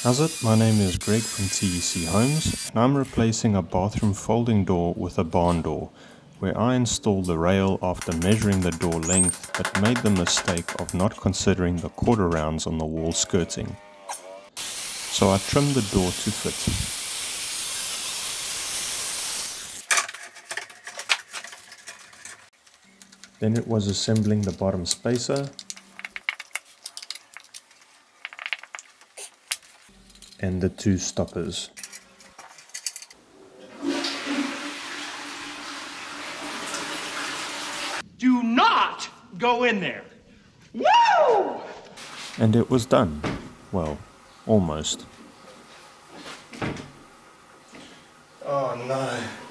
How's it? My name is Greg from T.E.C Homes, and I'm replacing a bathroom folding door with a barn door, where I installed the rail after measuring the door length but made the mistake of not considering the quarter rounds on the wall skirting. So I trimmed the door to fit. Then it was assembling the bottom spacer and the two stoppers. Do not go in there. Woo! And it was done. Well, almost. Oh no.